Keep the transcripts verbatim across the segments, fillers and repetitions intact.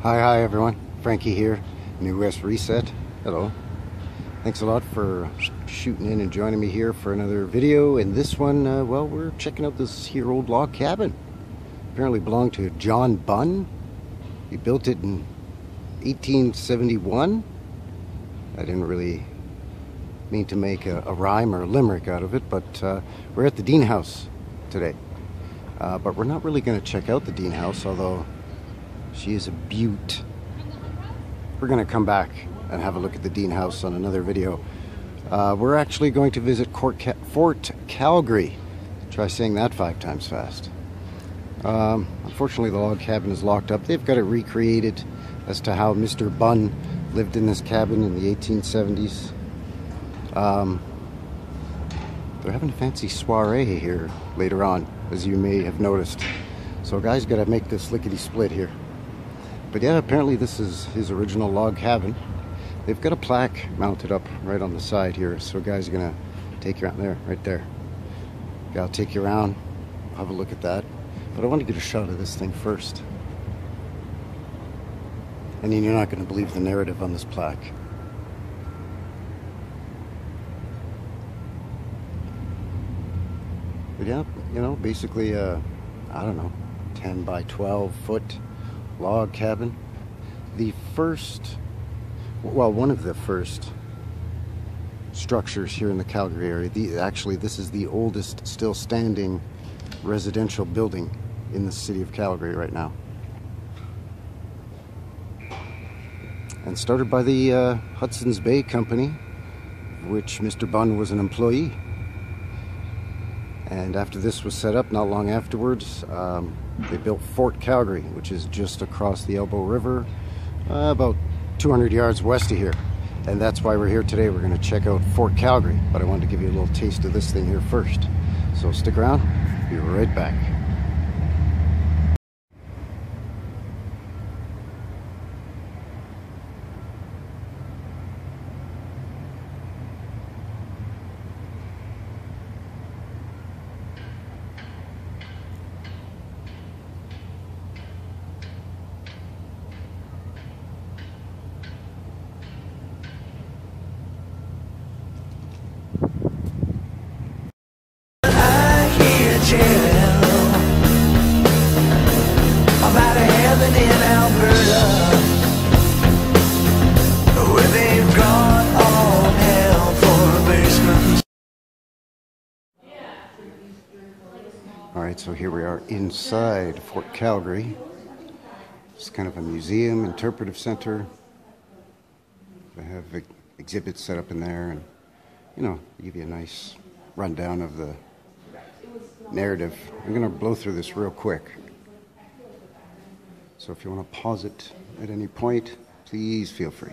Hi, hi everyone. Frankie here, New West Reset. Hello. Thanks a lot for shooting in and joining me here for another video. And this one, uh, well, we're checking out this here old log cabin. Apparently belonged to John Bunn. He built it in eighteen seventy-one. I didn't really mean to make a, a rhyme or a limerick out of it, but uh, we're at the Dean House today. Uh, but we're not really going to check out the Dean House, although she is a beaut. We're going to come back and have a look at the Dean House on another video. Uh, we're actually going to visit Ca Fort Calgary. Try saying that five times fast. Um, unfortunately, the log cabin is locked up. They've got it recreated as to how Mister Bunn lived in this cabin in the eighteen seventies. Um, they're having a fancy soiree here later on, as you may have noticed. So guys, got to make this lickety-split here. But yeah, apparently this is his original log cabin. They've got a plaque mounted up right on the side here. So guys are gonna take you around there, right there. Yeah, I'll take you around, have a look at that. But I want to get a shot of this thing first. And then you're not gonna believe the narrative on this plaque. But yeah, you know, basically, uh, I don't know, ten by twelve foot log cabin. The first, well, one of the first structures here in the Calgary area. The, actually, this is the oldest still standing residential building in the city of Calgary right now. And started by the uh, Hudson's Bay Company, of which Mister Bunn was an employee. And after this was set up, not long afterwards, um, they built Fort Calgary, which is just across the Elbow River, uh, about two hundred yards west of here. And that's why we're here today. We're going to check out Fort Calgary. But I wanted to give you a little taste of this thing here first. So stick around. Be right back. Alright, so here we are inside Fort Calgary. It's kind of a museum, interpretive center. They have exhibits set up in there, and, you know, give you a nice rundown of the narrative. I'm going to blow through this real quick. So if you want to pause it at any point, please feel free.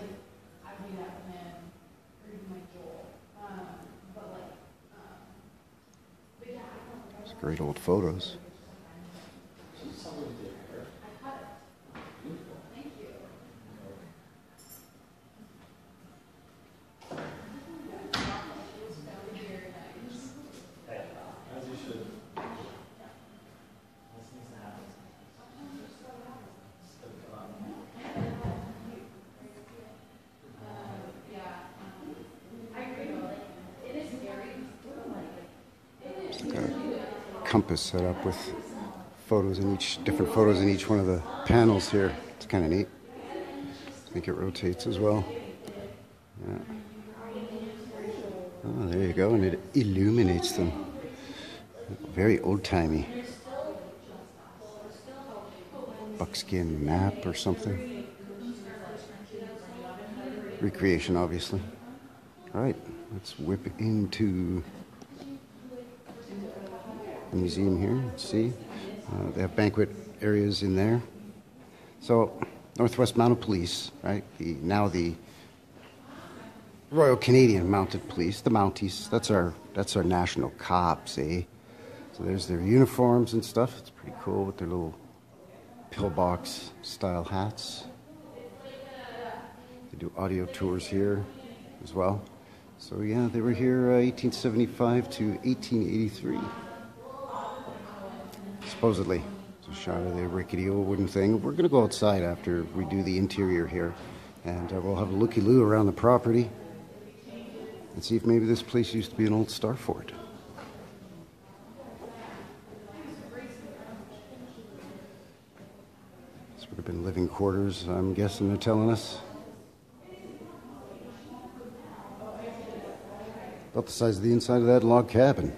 Great old photos. Compass set up with photos in each, different photos in each one of the panels here. It's kind of neat. I think it rotates as well. Yeah. Oh, there you go, and it illuminates them. Very old-timey. Buckskin map or something. Recreation, obviously. All right, let's whip into the museum here. See, uh, they have banquet areas in there. So, Northwest Mounted Police, right? The now the Royal Canadian Mounted Police, the Mounties. That's our that's our national cops, eh? So there's their uniforms and stuff. It's pretty cool with their little pillbox style hats. They do audio tours here as well. So yeah, they were here uh, eighteen seventy-five to eighteen eighty-three. Supposedly. So A shot of the rickety old wooden thing. We're going to go outside after we do the interior here, and uh, we'll have a looky-loo around the property and see if maybe this place used to be an old star fort. This would have been living quarters, I'm guessing they're telling us. About the size of the inside of that log cabin.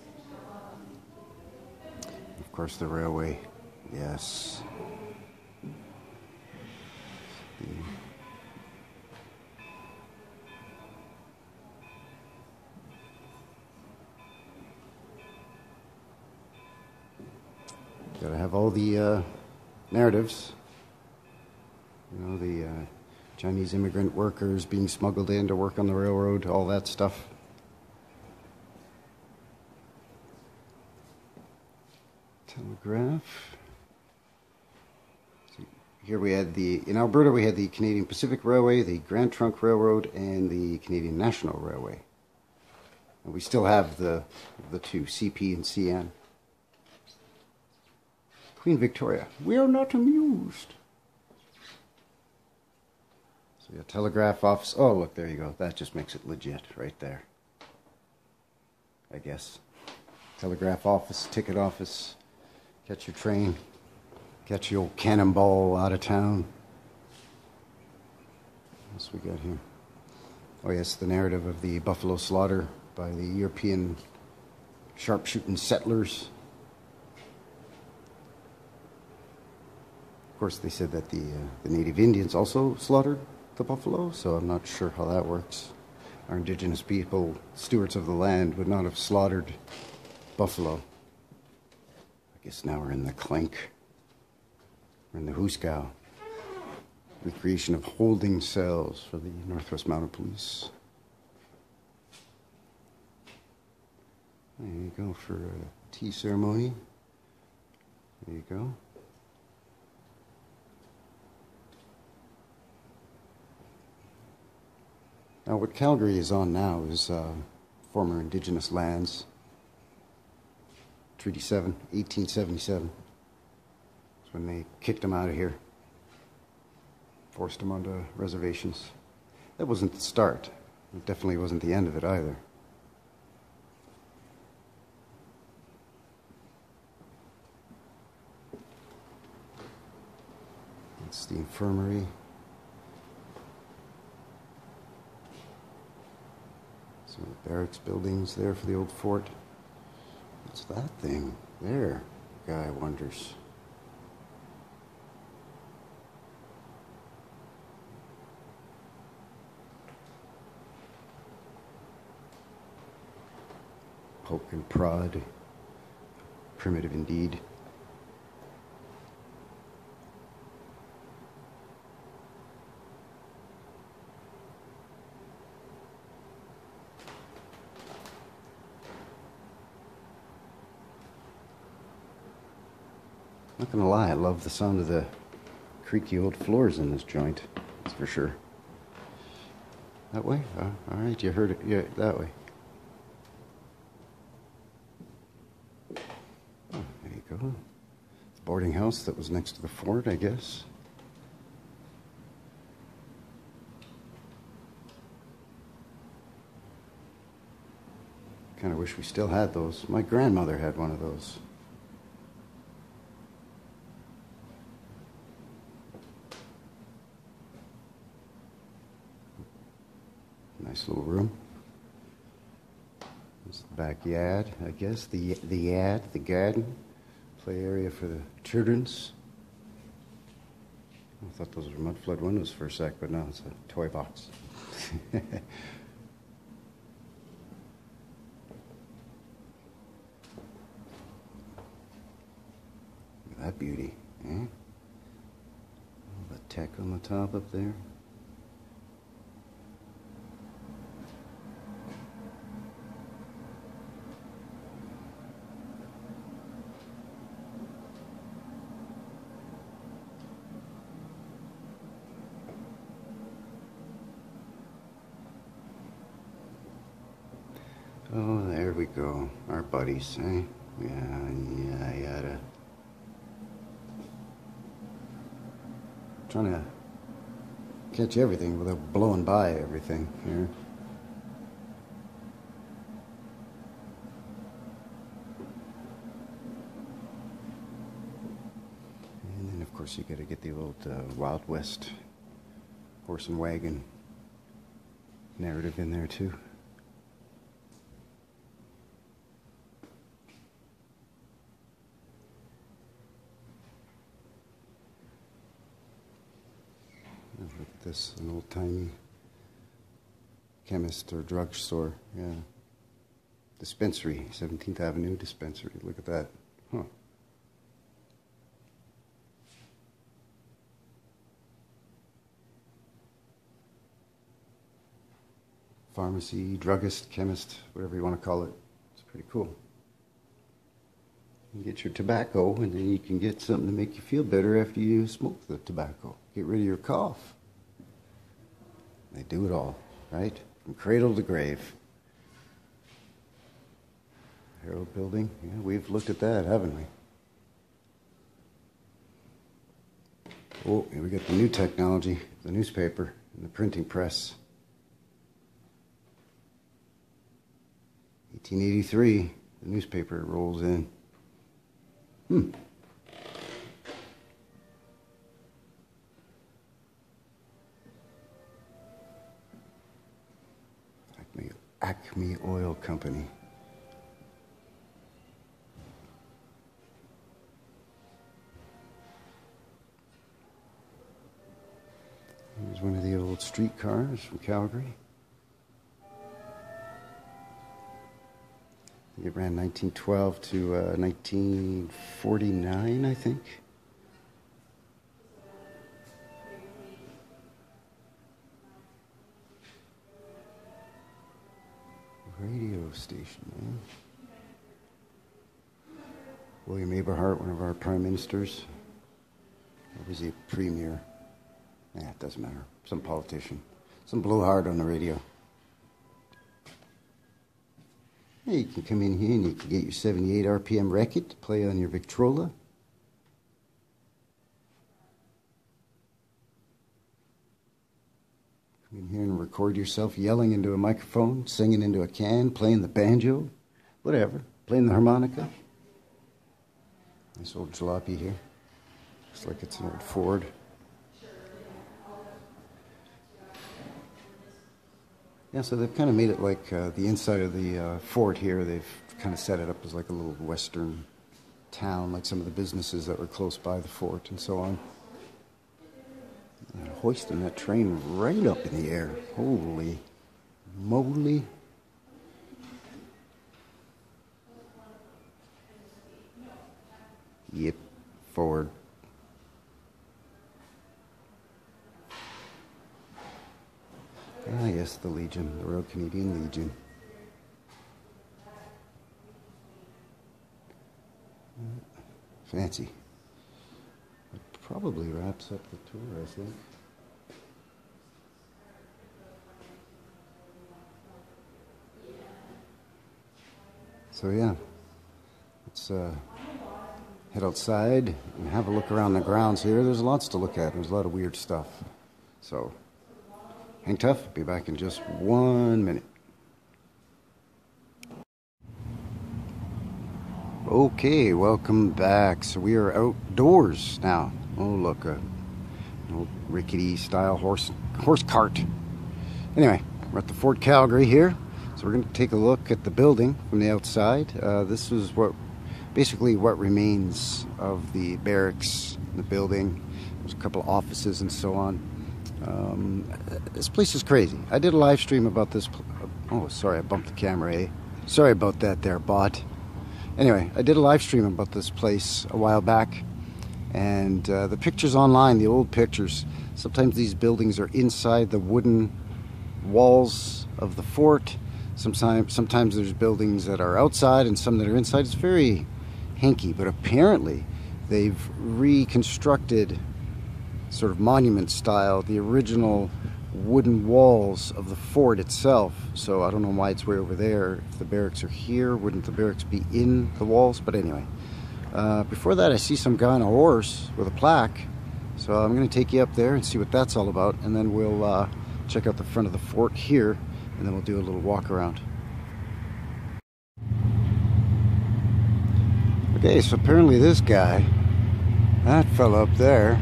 Of course, the railway. Yes. The Gotta have all the uh, narratives. You know, the uh, Chinese immigrant workers being smuggled in to work on the railroad, all that stuff. Telegraph. Here we had the, in Alberta we had the Canadian Pacific Railway, the Grand Trunk Railroad, and the Canadian National Railway. And we still have the, the two, C P and C N. Queen Victoria, we are not amused. So yeah, telegraph office, oh look, there you go. That just makes it legit right there. I guess. Telegraph office, ticket office, catch your train. Catch your old cannonball out of town. What else we got here? Oh yes, the narrative of the buffalo slaughter by the European sharpshooting settlers. Of course, they said that the, uh, the native Indians also slaughtered the buffalo, so I'm not sure how that works. Our indigenous people, stewards of the land, would not have slaughtered buffalo. I guess now we're in the clink. In the Hooskow, the creation of holding cells for the Northwest Mounted Police. There you go for a tea ceremony. There you go. Now what Calgary is on now is uh, former Indigenous lands. Treaty seven, eighteen seventy-seven. When they kicked them out of here, forced them onto reservations. That wasn't the start. It definitely wasn't the end of it either. That's the infirmary. Some of the barracks buildings there for the old fort. What's that thing? There, guy wonders. Poke and prod. Primitive indeed. Not gonna lie, I love the sound of the creaky old floors in this joint. That's for sure. That way? Oh, all right, you heard it. Yeah, that way. Go. The boarding house that was next to the fort, I guess. Kind of wish we still had those. My grandmother had one of those. Nice little room. It's the backyard, I guess. The the yard, the garden. Play area for the children's. I thought those were mud flood windows for a sec, but no, it's a toy box. Look at that beauty, eh? All the tech on the top up there. Oh, there we go. Our buddies, eh? Yeah, yeah, yada. trying to catch everything without blowing by everything here. And then of course you got to get the old uh, Wild West horse and wagon narrative in there too. Look at this, an old-timey chemist or drugstore, yeah. Dispensary, seventeenth Avenue Dispensary, look at that, huh. Pharmacy, druggist, chemist, whatever you want to call it. It's pretty cool. You get your tobacco, and then you can get something to make you feel better after you smoke the tobacco. Get rid of your cough. They do it all, right? From cradle to grave. Herald Building, yeah, we've looked at that, haven't we? Oh, here we got the new technology, the newspaper and the printing press. eighteen eighty-three, the newspaper rolls in. Hmm. Acme, Acme Oil Company. Here's one of the old streetcars from Calgary. It ran nineteen twelve to uh, nineteen forty-nine, I think. Radio station, man. William Aberhart, one of our prime ministers. Or was he a premier? Yeah, it doesn't matter. Some politician. Some blowhard on the radio. You can come in here and you can get your seventy-eight R P M record to play on your Victrola. Come in here and record yourself yelling into a microphone, singing into a can, playing the banjo, whatever, playing the harmonica. Nice old jalopy here. Looks like it's an old Ford. Yeah, so they've kind of made it like uh, the inside of the uh, fort here. They've kind of set it up as like a little western town, like some of the businesses that were close by the fort and so on. And hoisting that train right up in the air. Holy moly. Yep, Ford. Ah, yes, the Legion, the Royal Canadian Legion. Fancy. It probably wraps up the tour, I think. So yeah, let's uh, head outside and have a look around the grounds here. There's lots to look at. There's a lot of weird stuff. So hang tough, be back in just one minute. Okay, welcome back. So we are outdoors now. Oh look, a an old rickety style horse horse cart. Anyway, we're at the Fort Calgary here. So we're going to take a look at the building from the outside. Uh, this is what basically what remains of the barracks, the building. There's a couple of offices and so on. Um, this place is crazy. I did a live stream about this. Oh, sorry, I bumped the camera, eh? Sorry about that there, bot. Anyway, I did a live stream about this place a while back. And uh, the pictures online, the old pictures, sometimes these buildings are inside the wooden walls of the fort. Sometimes, sometimes there's buildings that are outside and some that are inside. It's very hanky, but apparently they've reconstructed sort of monument style, the original wooden walls of the fort itself. So I don't know why it's way over there. If the barracks are here, wouldn't the barracks be in the walls? But anyway, uh, before that I see some guy on a horse with a plaque. So I'm going to take you up there and see what that's all about, and then we'll uh, check out the front of the fort here, and then we'll do a little walk around. Okay, so apparently this guy, that fellow up there,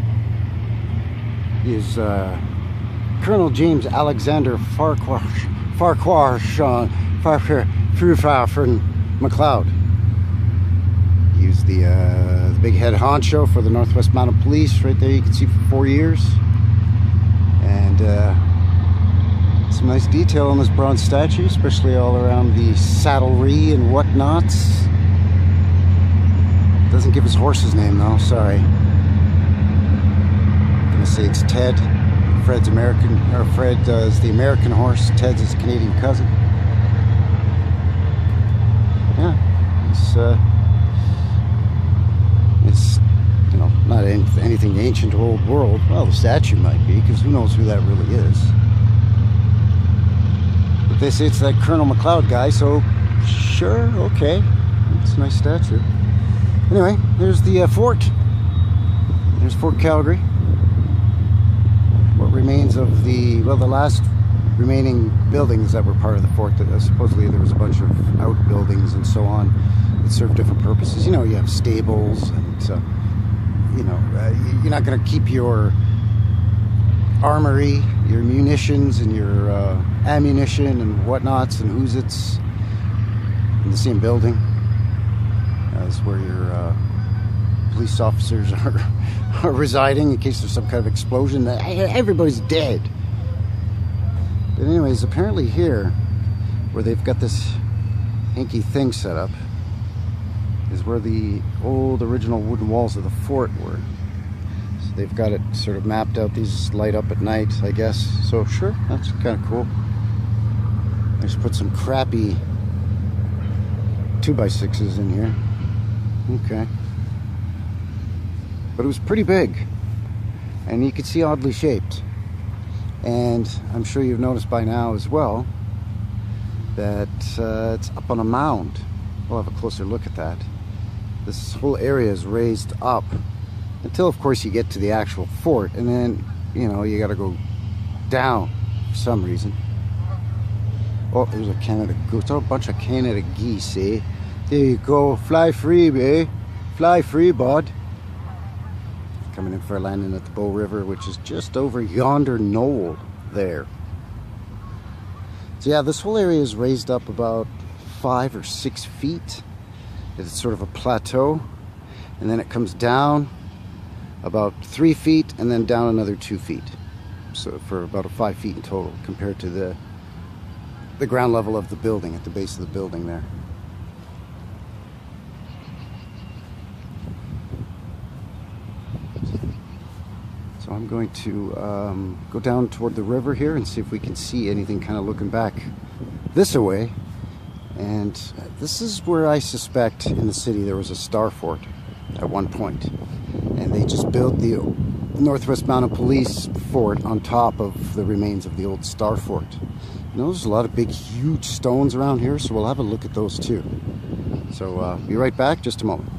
is uh, Colonel James Alexander Farquhar Farquhar Sean Farquhar Farquhar McLeod. He was the, uh, the big head honcho for the Northwest Mounted Police, right there you can see, for four years. And uh, some nice detail on this bronze statue, especially all around the saddlery and whatnots. Doesn't give his horse's name though, sorry. I'm gonna say it's Ted. Fred's American, or Fred uh, is the American horse, Ted's his Canadian cousin. Yeah, it's, uh, it's, you know, not anything ancient or old world. Well, the statue might be, because who knows who that really is. But they say it's that Colonel McLeod guy, so sure, okay. It's a nice statue. Anyway, there's the uh, fort. There's Fort Calgary. What remains of the, well, the last remaining buildings that were part of the fort. That uh, supposedly there was a bunch of outbuildings and so on that served different purposes. You know, you have stables, and uh, you know, uh, you're not going to keep your armory, your munitions, and your uh, ammunition and whatnots and Hoosits in the same building as where your uh, police officers are, are residing in case there's some kind of explosion. Everybody's dead. But anyways, apparently here, where they've got this hanky thing set up, is where the old original wooden walls of the fort were. So they've got it sort of mapped out. These light up at night, I guess. So sure, that's kind of cool. I just put some crappy two by sixes in here. Okay. But it was pretty big, and you could see oddly shaped. And I'm sure you've noticed by now as well that uh, it's up on a mound. We'll have a closer look at that. This whole area is raised up until, of course, you get to the actual fort, and then, you know, you got to go down for some reason. Oh, there's a Canada goose. Oh, a bunch of Canada geese, eh? There you go. Fly free, eh? Fly free, bud. Coming in for a landing at the Bow River, which is just over yonder knoll there. So yeah, this whole area is raised up about five or six feet. It's sort of a plateau, and then it comes down about three feet, and then down another two feet. So for about a five feet in total, compared to the the ground level of the building, at the base of the building there. So I'm going to um, go down toward the river here and see if we can see anything kind of looking back this way. And this is where I suspect in the city there was a star fort at one point. And they just built the Northwest Mounted Police fort on top of the remains of the old star fort. You know, there's a lot of big, huge stones around here, so we'll have a look at those too. So uh, be right back, just a moment.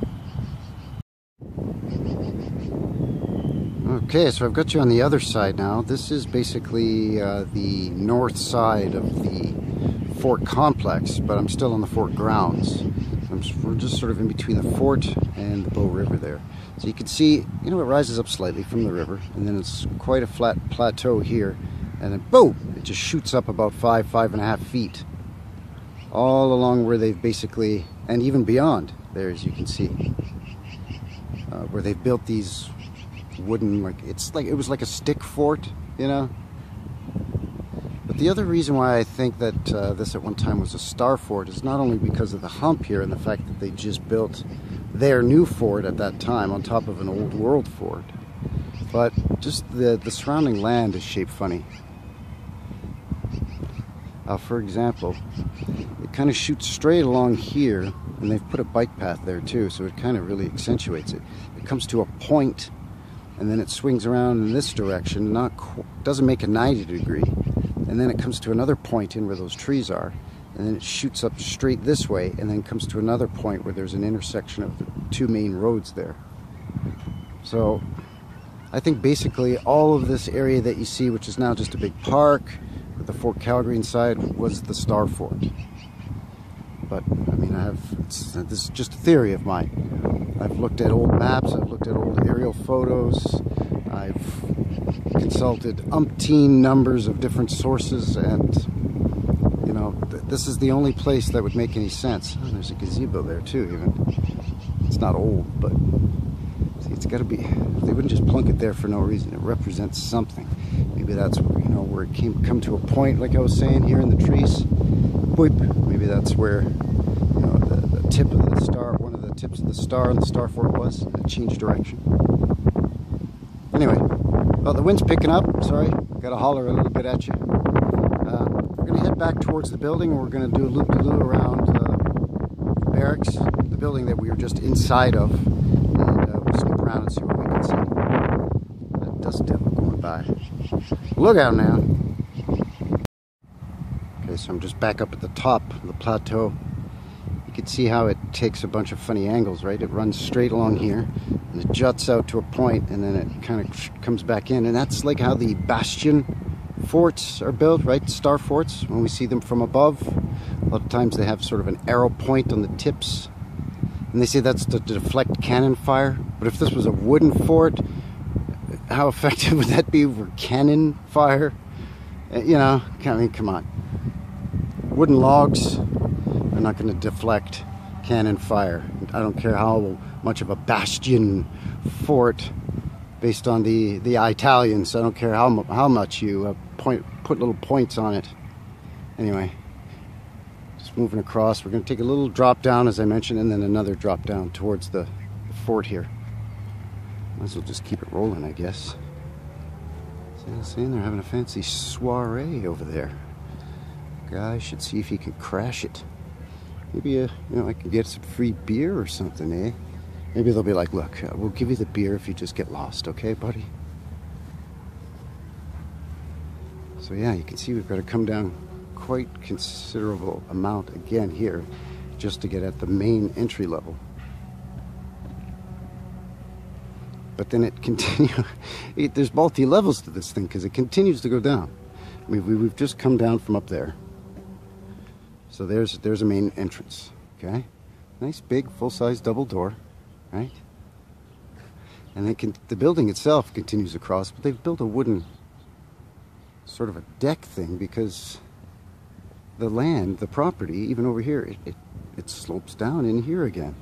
Okay, so I've got you on the other side now. This is basically uh, the north side of the fort complex, but I'm still on the fort grounds. I'm just, we're just sort of in between the fort and the Bow River there. So you can see, you know, it rises up slightly from the river, and then it's quite a flat plateau here, and then boom, it just shoots up about five, five and a half feet, all along where they've basically, and even beyond there, as you can see, uh, where they've built these wooden, like, it's like, it was like a stick fort, you know. But the other reason why I think that uh, this at one time was a star fort is not only because of the hump here and the fact that they just built their new fort at that time on top of an old world fort, but just the, the surrounding land is shaped funny. Uh, for example, it kind of shoots straight along here, and they've put a bike path there too, so it kind of really accentuates it. It comes to a point, and then it swings around in this direction, not doesn't make a ninety degree, and then it comes to another point in where those trees are, and then it shoots up straight this way, and then comes to another point where there's an intersection of the two main roads there. So I think basically all of this area that you see, which is now just a big park with the Fort Calgary inside, was the Star Fort. But I mean, I have it's, this is just a theory of mine. I've looked at old maps, I've looked at old aerial photos, I've consulted umpteen numbers of different sources, and you know, th this is the only place that would make any sense. Oh, there's a gazebo there too, even. It's not old, but see, it's got to be. They wouldn't just plunk it there for no reason. It represents something. Maybe that's where, you know, where it came come to a point, like I was saying here in the trees. Boop. Maybe that's where, you know, the, the tip of the star, one of the tips of the star and the Star Fort was. It changed direction. Anyway, well, the wind's picking up. Sorry, got to holler a little bit at you. Uh, we're going to head back towards the building. We're going to do a loop-de-loo around uh, the barracks, the building that we were just inside of, and uh, we'll snoop around and see what we can see. That dust devil going by. Look out now. Okay, so I'm just back up at the top of the plateau. You can see how it takes a bunch of funny angles, right? It runs straight along here, and it juts out to a point, and then it kind of comes back in. And that's like how the bastion forts are built, right? Star forts, when we see them from above. A lot of times they have sort of an arrow point on the tips. And they say that's to deflect cannon fire. But if this was a wooden fort, how effective would that be for cannon fire? You know, I mean, come on. Wooden logs are not going to deflect cannon fire. I don't care how much of a bastion fort based on the, the Italians. I don't care how, how much you uh, point, put little points on it. Anyway, just moving across. We're going to take a little drop down, as I mentioned, and then another drop down towards the, the fort here. Might as well just keep it rolling, I guess. See, they're having a fancy soiree over there. Guy should see if he can crash it. Maybe, uh, you know, I can get some free beer or something, eh? Maybe they'll be like, look, uh, we'll give you the beer if you just get lost, okay, buddy? So yeah, you can see we've got to come down quite considerable amount again here just to get at the main entry level. But then it continues, it, there's multi-levels to this thing because it continues to go down. I mean, we, we've just come down from up there. So there's there's a main entrance, okay? Nice big full-size double door, right? And then can, the building itself continues across, but they've built a wooden sort of a deck thing because the land, the property, even over here, it, it, it slopes down in here again.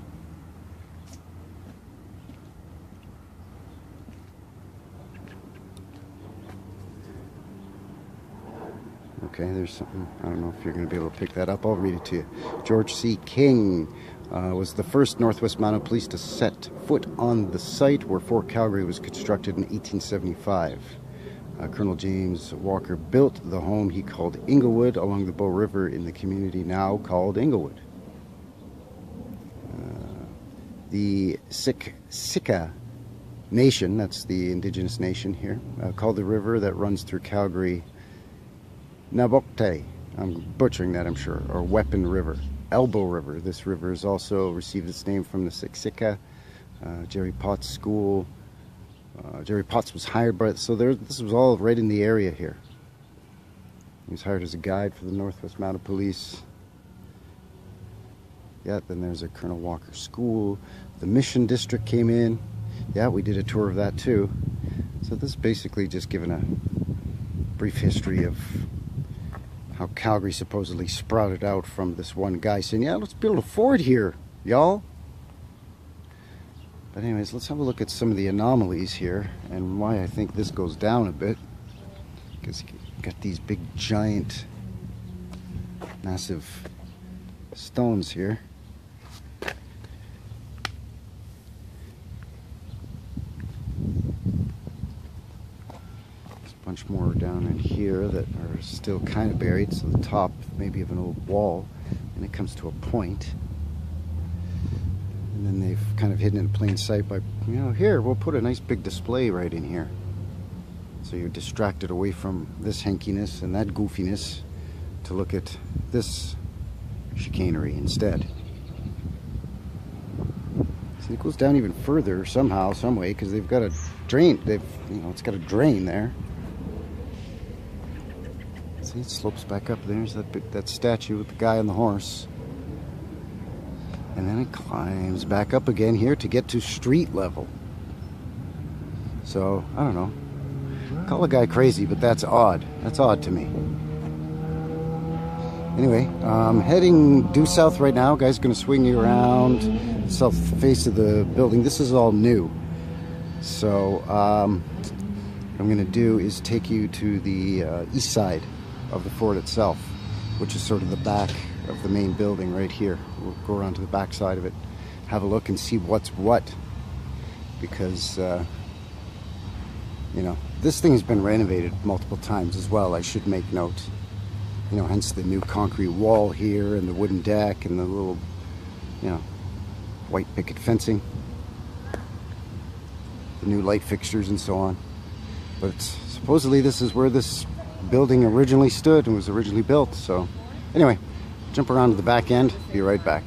Okay, there's something, I don't know if you're going to be able to pick that up. I'll read it to you. George C. King uh, was the first Northwest Mounted Police to set foot on the site where Fort Calgary was constructed in eighteen seventy-five. Uh, Colonel James Walker built the home he called Inglewood along the Bow River in the community now called Inglewood. Uh, the Siksika Nation, that's the indigenous nation here, uh, called the river that runs through Calgary Nabokte, I'm butchering that I'm sure, or Weapon River, Elbow River. This river has also received its name from the Siksika, uh, Jerry Potts School. Uh, Jerry Potts was hired by, so there, this was all right in the area here. He was hired as a guide for the Northwest Mounted Police. Yeah, then there's a Colonel Walker School. The Mission District came in. Yeah, we did a tour of that too. So this is basically just giving a brief history of how Calgary supposedly sprouted out from this one guy saying, yeah, let's build a fort here, y'all. But anyways, let's have a look at some of the anomalies here and why I think this goes down a bit. Because you've got these big, giant, massive stones here. Bunch more down in here that are still kind of buried, so the top maybe of an old wall, and it comes to a point, and then they've kind of hidden it in plain sight by, you know, here we'll put a nice big display right in here, so you're distracted away from this hankiness and that goofiness to look at this chicanery instead. See, it goes down even further somehow, some way, because they've got a drain. They've, you know, it's got a drain there. See, it slopes back up. There's that big, that statue with the guy on the horse. And then it climbs back up again here to get to street level. So, I don't know. Call a guy crazy, but that's odd. That's odd to me. Anyway, um, heading due south right now. Guy's going to swing you around the south face of the building. This is all new. So, um, what I'm going to do is take you to the uh, east side of the fort itself, which is sort of the back of the main building right here. We'll go around to the back side of it, have a look and see what's what. Because, uh, you know, this thing's been renovated multiple times as well, I should make note. You know, hence the new concrete wall here and the wooden deck and the little, you know, white picket fencing. The new light fixtures and so on. But supposedly this is where this building originally stood and was originally built. So anyway, jump around to the back end, be right back.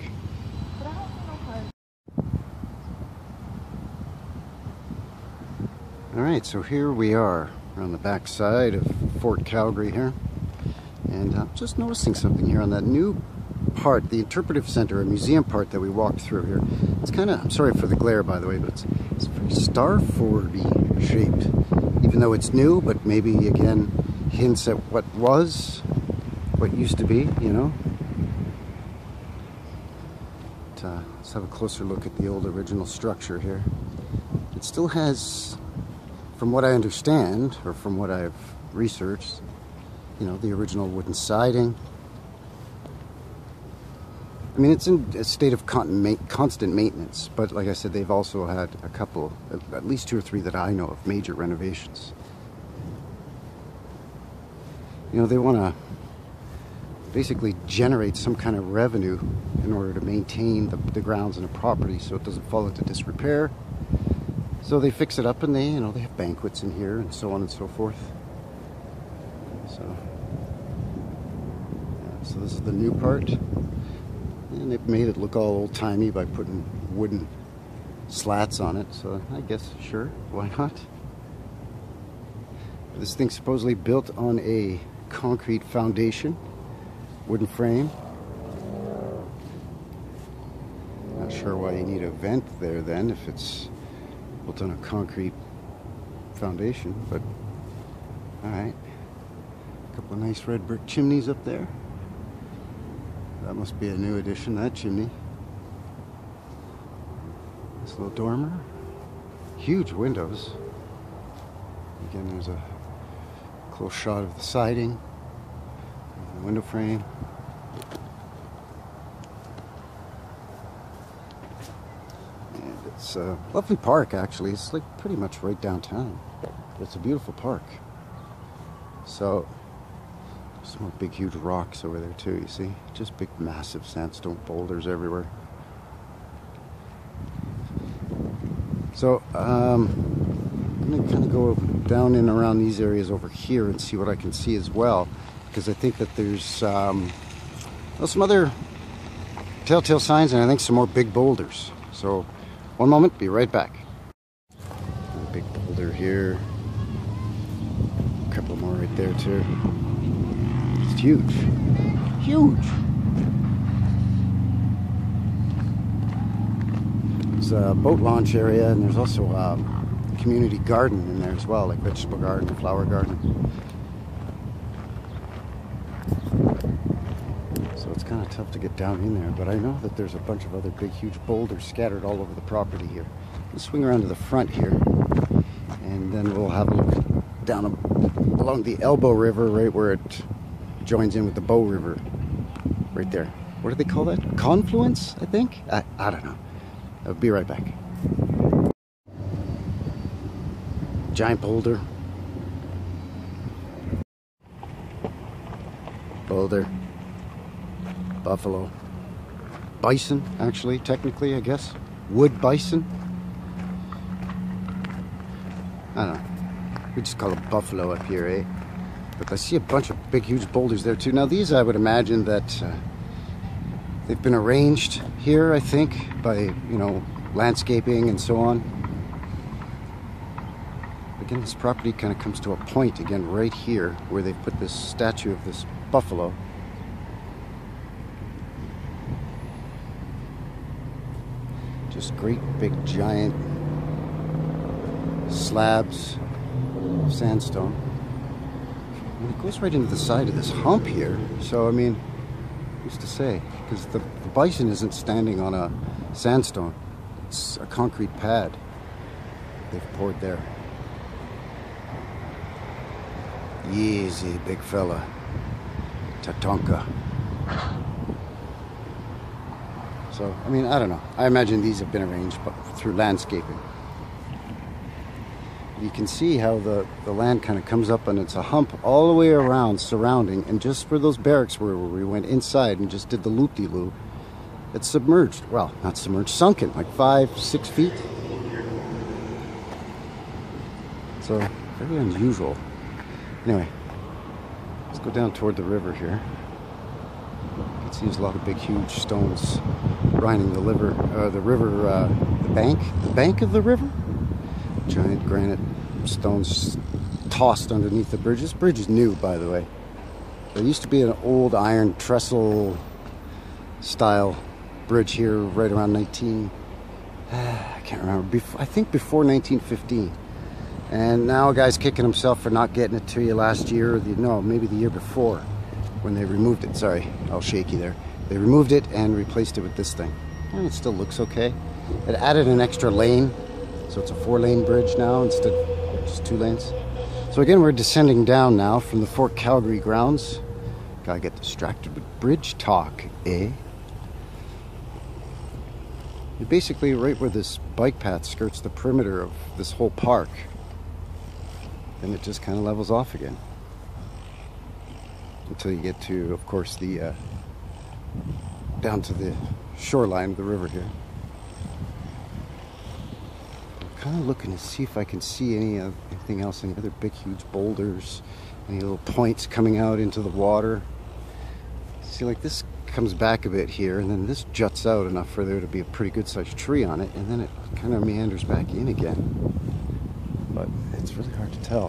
Alright, so here we are on the back side of Fort Calgary here. And I'm just noticing something here on that new part, the interpretive center, a museum part that we walked through here. It's kind of, I'm sorry for the glare by the way, but it's, it's very Star Ford-y shaped. Even though it's new, but maybe again hints at what was, what used to be, you know. But, uh, let's have a closer look at the old original structure here. It still has, from what I understand, or from what I've researched, you know, the original wooden siding. I mean, it's in a state of constant maintenance, but like I said, they've also had a couple, at least two or three that I know of, major renovations. You know, they want to basically generate some kind of revenue in order to maintain the, the grounds and the property so it doesn't fall into disrepair. So they fix it up and they, you know, they have banquets in here and so on and so forth. So, yeah, so this is the new part. And they've made it look all old-timey by putting wooden slats on it. So I guess, sure, why not? This thing's supposedly built on a concrete foundation, wooden frame. Not sure why you need a vent there then if it's built on a concrete foundation, but alright. A couple of nice red brick chimneys up there. That must be a new addition, that chimney. This little dormer. Huge windows. Again, there's a close shot of the siding, the window frame. And it's a lovely park, actually. It's like pretty much right downtown. It's a beautiful park. So, some more big, huge rocks over there too, you see? Just big, massive sandstone boulders everywhere. So, um, I'm going to kind of go down and around these areas over here and see what I can see as well. Because I think that there's um, well, some other telltale signs and I think some more big boulders. So, one moment, be right back. A big boulder here. A couple more right there too. It's huge. Huge. There's a boat launch area and there's also a community garden in there as well, like vegetable garden, flower garden. So it's kind of tough to get down in there, but I know that there's a bunch of other big, huge boulders scattered all over the property here. Let's swing around to the front here and then we'll have a look down along the Elbow River, right where it joins in with the Bow River, right there. What do they call that? Confluence, I think? I, I don't know. I'll be right back. Giant boulder. Boulder. Buffalo. Bison, actually, technically, I guess. Wood bison. I don't know. We just call it buffalo up here, eh? But I see a bunch of big, huge boulders there too. Now these, I would imagine that uh, they've been arranged here, I think, by, you know, landscaping and so on. Again, this property kind of comes to a point again right here where they've put this statue of this buffalo. Just great big giant slabs of sandstone. And it goes right into the side of this hump here. So I mean, who's to say? Because the, the bison isn't standing on a sandstone. It's a concrete pad they've poured there. Easy, big fella. Tatanka. So, I mean, I don't know. I imagine these have been arranged but through landscaping. You can see how the, the land kind of comes up and it's a hump all the way around surrounding, and just where those barracks were, where we went inside and just did the loop-de-loop, it's submerged. Well, not submerged, sunken, like five, six feet. So, very unusual. Anyway, let's go down toward the river here. You can see there's a lot of big, huge stones lining the river, uh, the river, uh, the bank, the bank of the river. Giant granite stones tossed underneath the bridge. This bridge is new, by the way. There used to be an old iron trestle style bridge here right around nineteen. I can't remember. Before, I think before nineteen fifteen. And now a guy's kicking himself for not getting it to you last year, or the, no, maybe the year before, when they removed it. Sorry, all shaky there. They removed it and replaced it with this thing. And it still looks okay. It added an extra lane, so it's a four-lane bridge now instead of just two lanes. So again, we're descending down now from the Fort Calgary grounds. Gotta get distracted with bridge talk, eh? You're basically right where this bike path skirts the perimeter of this whole park. Then it just kind of levels off again. Until you get to, of course, the uh, down to the shoreline of the river here. I'm kind of looking to see if I can see any uh, anything else, any other big, huge boulders, any little points coming out into the water. See, like this comes back a bit here, and then this juts out enough for there to be a pretty good-sized tree on it, and then it kind of meanders back in again. But it's really hard to tell.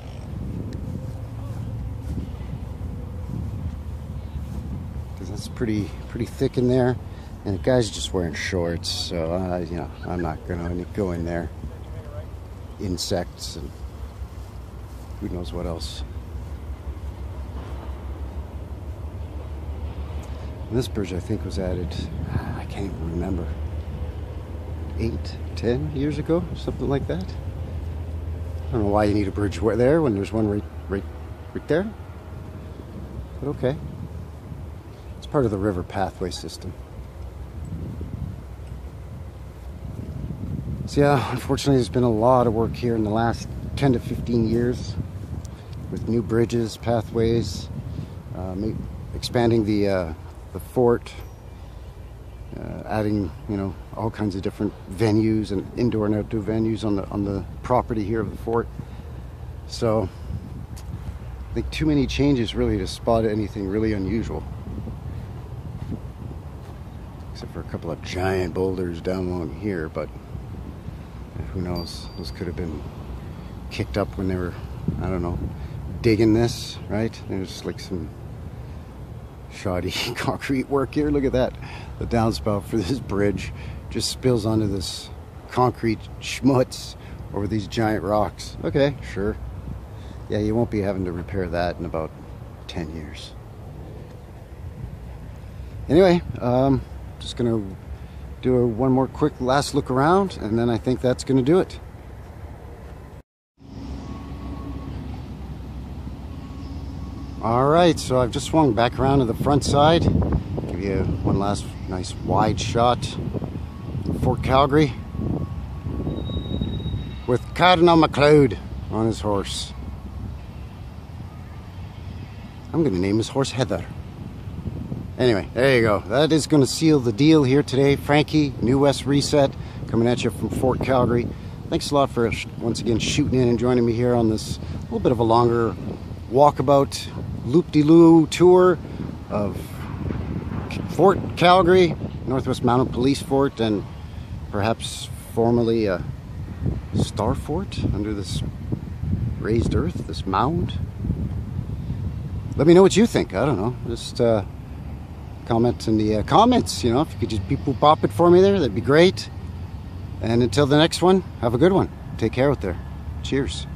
Because it's pretty pretty thick in there, and the guy's just wearing shorts, so uh, you know, I'm not gonna go in there. Insects and who knows what else. And this bridge, I think, was added, I can't even remember, eight, ten years ago, something like that. I don't know why you need a bridge there when there's one right, right, right there. But okay. It's part of the river pathway system. So yeah, unfortunately there's been a lot of work here in the last ten to fifteen years with new bridges, pathways, uh, expanding the, uh, the fort, uh, adding, you know, all kinds of different venues and indoor and outdoor venues on the on the property here of the fort. So I think too many changes really to spot anything really unusual, except for a couple of giant boulders down along here. But who knows, those could have been kicked up when they were, I don't know, digging this, right? There's like some shoddy concrete work here. Look at that. The downspout for this bridge just spills onto this concrete schmutz over these giant rocks. Okay, sure. Yeah, you won't be having to repair that in about ten years. Anyway, um, just gonna do a, one more quick last look around, and then I think that's gonna do it. All right, so I've just swung back around to the front side. Give you one last nice wide shot of Fort Calgary with Cardinal MacLeod on his horse. I'm going to name his horse Heather. Anyway, there you go. That is going to seal the deal here today. Frankie, New West Reset, coming at you from Fort Calgary. Thanks a lot for once again shooting in and joining me here on this little bit of a longer walkabout loop-de-loo tour of Fort Calgary, Northwest Mounted Police Fort, and perhaps formerly a star fort under this raised earth, this mound. Let me know what you think. I don't know. Just uh, comment in the uh, comments, you know, if you could just beep boop pop it for me there, that'd be great. And until the next one, have a good one. Take care out there. Cheers.